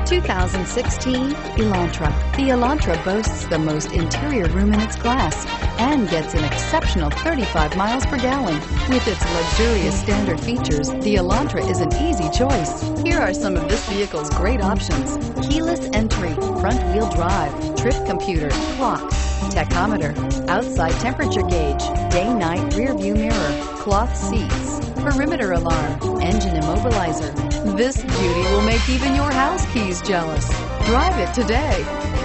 2016 Elantra. The Elantra boasts the most interior room in its class and gets an exceptional 35 miles per gallon. With its luxurious standard features, the Elantra is an easy choice. Here are some of this vehicle's great options: keyless entry, front-wheel drive, trip computer, clock, tachometer, outside temperature gauge, day-night rear-view mirror, cloth seats, perimeter alarm, engine immobilizer. This beauty will make even your house keys jealous. Drive it today.